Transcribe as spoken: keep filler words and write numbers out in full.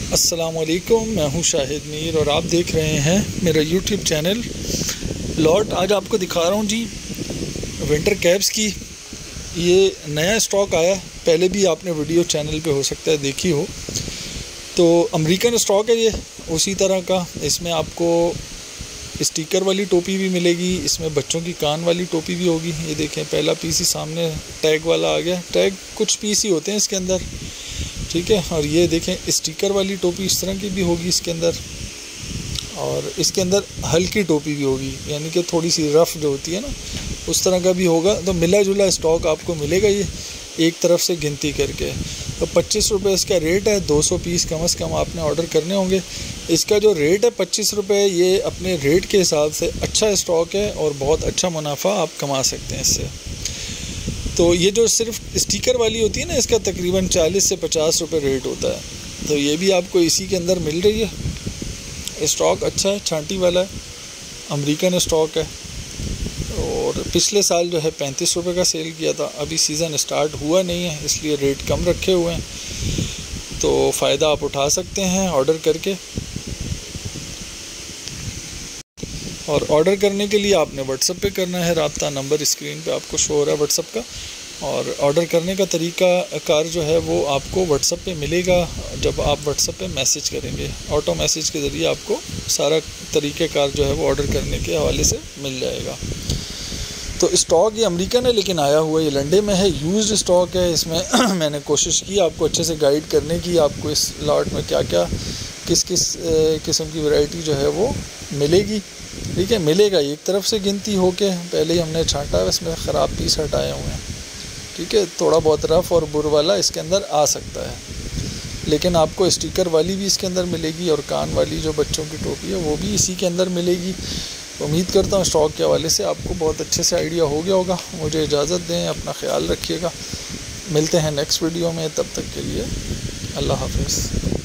अस्सलामुअलैकुम, मैं हूं शाहिद मीर और आप देख रहे हैं मेरा यूट्यूब चैनल लॉट। आज आपको दिखा रहा हूं जी विंटर कैप्स की। ये नया स्टॉक आया, पहले भी आपने वीडियो चैनल पे हो सकता है देखी हो। तो अमेरिकन स्टॉक है ये, उसी तरह का। इसमें आपको स्टिकर वाली टोपी भी मिलेगी, इसमें बच्चों की कान वाली टोपी भी होगी। ये देखें, पहला पीस ही सामने टैग वाला आ गया। टैग कुछ पीस ही होते हैं इसके अंदर, ठीक है। और ये देखें स्टिकर वाली टोपी इस तरह की भी होगी इसके अंदर, और इसके अंदर हल्की टोपी भी होगी, यानी कि थोड़ी सी रफ़ जो होती है ना, उस तरह का भी होगा। तो मिला जुला स्टॉक आपको मिलेगा ये एक तरफ से गिनती करके। तो पच्चीस रुपये इसका रेट है। दो सौ पीस कम से कम आपने ऑर्डर करने होंगे। इसका जो रेट है पच्चीस रुपये, ये अपने रेट के हिसाब से अच्छा स्टॉक है और बहुत अच्छा मुनाफा आप कमा सकते हैं इससे। तो ये जो सिर्फ स्टिकर वाली होती है ना, इसका तकरीबन चालीस से पचास रुपये रेट होता है। तो ये भी आपको इसी के अंदर मिल रही है। स्टॉक अच्छा है, छांटी वाला है, अमेरिकन स्टॉक है। और पिछले साल जो है पैंतीस रुपये का सेल किया था। अभी सीज़न स्टार्ट हुआ नहीं है, इसलिए रेट कम रखे हुए हैं। तो फ़ायदा आप उठा सकते हैं ऑर्डर करके। और ऑर्डर करने के लिए आपने व्हाट्सएप पे करना है रब्ता। नंबर स्क्रीन पे आपको शो हो रहा है व्हाट्सएप का। और ऑर्डर करने का तरीका कार जो है वो आपको व्हाट्सएप पे मिलेगा जब आप व्हाट्सएप पे मैसेज करेंगे। ऑटो मैसेज के ज़रिए आपको सारा तरीक़ेकार जो है वो ऑर्डर करने के हवाले से मिल जाएगा। तो स्टॉक ये अमेरिकन है, लेकिन आया हुआ ये लंडे में है, यूज्ड स्टॉक है। इसमें मैंने कोशिश की आपको अच्छे से गाइड करने की, आपको इस लॉट में क्या क्या किस किस किस्म की वैरायटी जो है वो मिलेगी, ठीक है। मिलेगा एक तरफ से गिनती होके, पहले ही हमने छांटा है, इसमें ख़राब पीस हटाए हुए हैं, ठीक है। थोड़ा बहुत रफ़ और बुर वाला इसके अंदर आ सकता है, लेकिन आपको स्टिकर वाली भी इसके अंदर मिलेगी और कान वाली जो बच्चों की टोपी है वो भी इसी के अंदर मिलेगी। तो उम्मीद करता हूँ स्टॉक के हवाले से आपको बहुत अच्छे से आइडिया हो गया होगा। मुझे इजाज़त दें, अपना ख्याल रखिएगा। मिलते हैं नेक्स्ट वीडियो में, तब तक के लिए अल्लाह हाफ़िज़।